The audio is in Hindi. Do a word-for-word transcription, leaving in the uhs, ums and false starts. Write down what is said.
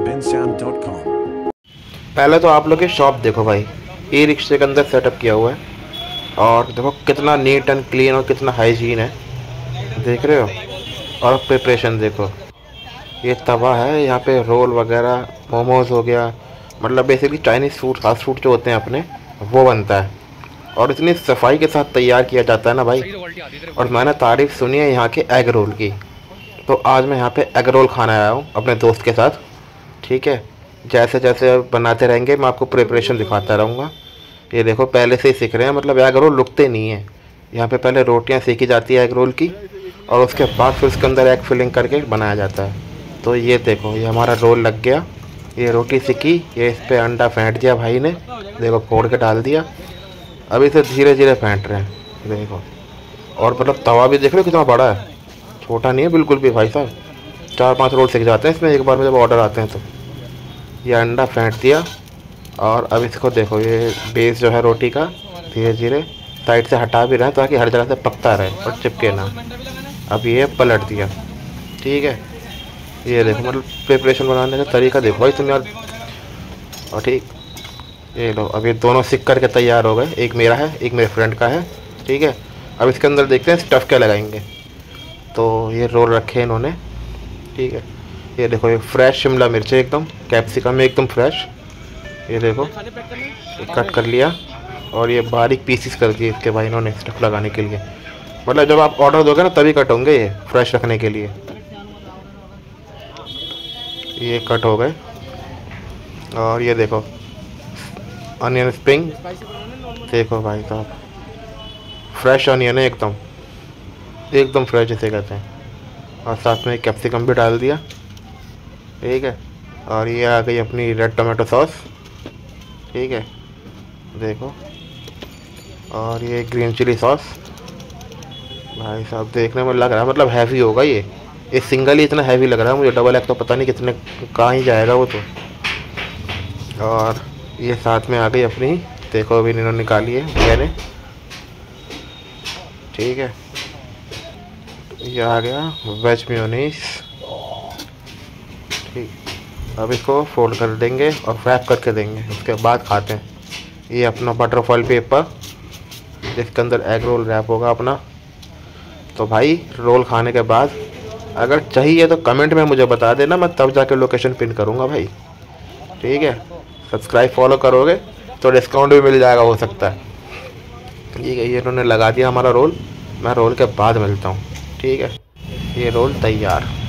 vinsam dot com। पहले तो आप लोग की शॉप देखो भाई, ई रिक्शे के अंदर सेटअप किया हुआ है और देखो कितना नीट एंड क्लीन और कितना हाइजीन है, देख रहे हो। और प्रिपरेशन देखो, ये तवा है, यहाँ पे रोल वगैरह मोमोज हो गया, मतलब basically Chinese food fast food जो होते हैं अपने, वो बनता है और इतनी सफाई के साथ तैयार किया जाता है ना भाई। और मैंने तारीफ़ सुनी है यहाँ के एग रोल की, तो आज मैं यहाँ पे एग रोल खाने आया हूँ अपने दोस्त के साथ। ठीक है, जैसे जैसे बनाते रहेंगे मैं आपको प्रिपरेशन दिखाता रहूँगा। ये देखो पहले से ही सीख रहे हैं, मतलब एग रोल रुकते नहीं हैं। यहाँ पे पहले रोटियाँ सेकी जाती है एग रोल की और उसके बाद फिर उसके अंदर एग फिलिंग करके बनाया जाता है। तो ये देखो, ये हमारा रोल लग गया, ये रोटी सेकी, ये इस पर अंडा फेंट दिया भाई ने, देखो फोड़ के डाल दिया। अभी इसे धीरे धीरे फेंट रहे हैं देखो। और मतलब तवा भी देख रहे हो कितना बड़ा है, छोटा नहीं है बिल्कुल भी भाई साहब। चार पांच रोल सेक जाते हैं इसमें एक बार में जब ऑर्डर आते हैं तो। ये अंडा फेंट दिया और अब इसको देखो, ये बेस जो है रोटी का धीरे धीरे साइड से हटा भी रहे हैं ताकि हर जगह से पकता रहे और चिपके ना। अब ये पलट दिया, ठीक है। ये देखो मतलब प्रिपरेशन बनाने का तरीका देखो भाई तुम यार। और ठीक, ये लो, अब ये दोनों सिक करके तैयार हो गए, एक मेरा है एक मेरे फ्रेंड का है, ठीक है। अब इसके अंदर देखते हैं स्टफ़ क्या लगाएंगे। तो ये रोल रखे इन्होंने, ठीक है। ये देखो, ये फ्रेश शिमला मिर्च एकदम, कैप्सिकम एकदम फ्रेश, ये देखो ये कट कर लिया और ये बारीक पीसीस कर दिए इसके भाई इन्होंने स्टफ़ लगाने के लिए। मतलब जब आप ऑर्डर दोगे ना तभी कट होंगे ये फ्रेश रखने के लिए। ये कट हो गए और ये देखो अनियन स्प्रिंग, देखो भाई साहब फ्रेश अनियन है एकदम एकदम फ्रेश जैसे कहते हैं। और साथ में कैप्सिकम भी डाल दिया, ठीक है। और ये आ गई अपनी रेड टमाटो सॉस, ठीक है देखो। और ये ग्रीन चिली सॉस, भाई साहब देखने में लग रहा है मतलब हैवी होगा ये। ये सिंगल ही इतना हैवी लग रहा है मुझे, डबल एग तो पता नहीं कितने कहाँ ही जाएगा वो तो। और ये साथ में आ गई अपनी, देखो अभी इन्होंने निकाली है भैया ने, ठीक है। ये आ गया वेज मेयोनीज, ठीक। अब इसको फोल्ड कर देंगे और रैप करके देंगे, उसके बाद खाते हैं। ये अपना बटर फॉइल पेपर जिसके अंदर एग रोल रैप होगा अपना। तो भाई रोल खाने के बाद अगर चाहिए तो कमेंट में मुझे बता देना, मैं तब जाके लोकेशन पिन करूँगा भाई, ठीक है। सब्सक्राइब फॉलो करोगे तो डिस्काउंट भी मिल जाएगा हो सकता है, ठीक है। ये इन्होंने लगा दिया हमारा रोल, मैं रोल के बाद मिलता हूँ, ठीक है। ये रोल तैयार।